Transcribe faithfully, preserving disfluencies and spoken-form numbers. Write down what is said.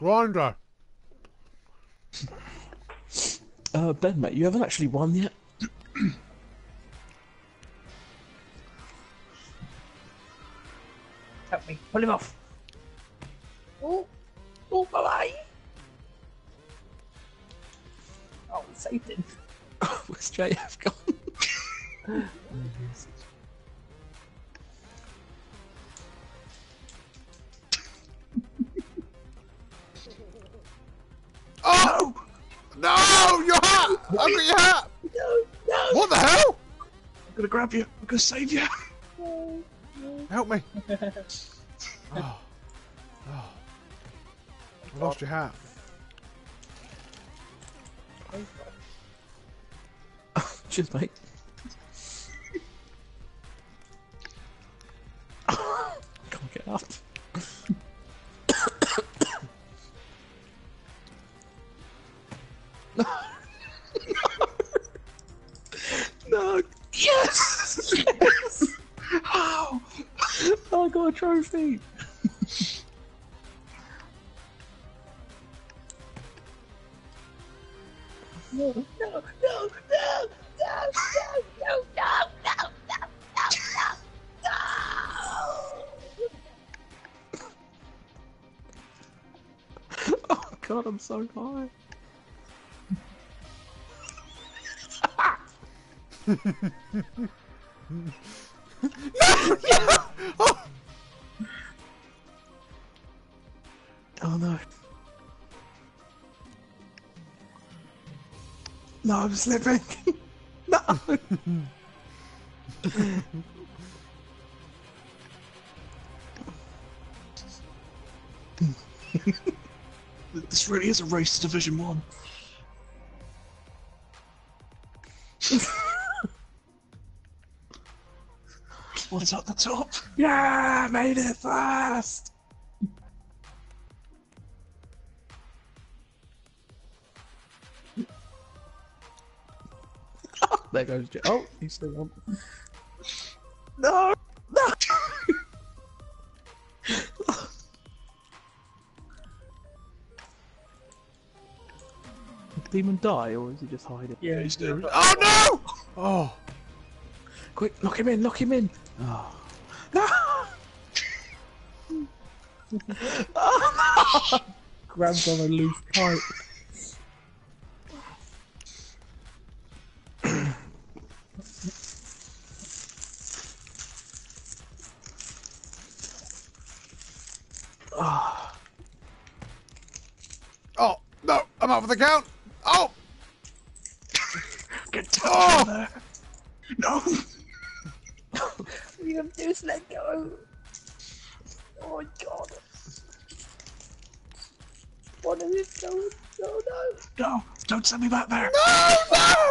Grinder. Uh, Ben, mate, you haven't actually won yet. Help me. Pull him off. Oh. Oh, bye-bye. Oh, we saved him. Where's J F gone? Oh! No! No! Your hat! I've got your hat! No, no. What the hell? I'm gonna grab you. I'm gonna save you. No, no. Help me. Oh. Oh. I lost your hat. Cheers, mate. Can't get up. No. No. Yes. Yes. How? I got a trophy. No, no, no, no, no, no, no, no, no, no, no, no. Oh God, I'm so high. Oh. Oh no. No, I'm slipping. No. This really is a race to Division One. What's at the top? Yeah, made it fast. There goes J. Oh, he's still on. No, no. Did Demon die, or is he just hiding? Yeah, he's Oh no! Oh. Quick, lock him in, lock him in. Oh. No. Oh no! grabbed on a loose pipe. Oh. Oh no! I'm out for the count. Oh! Get down Oh! there. No. All you have to do is let go. Oh my god. What is it going? No, no. No, don't send me back there. No! No!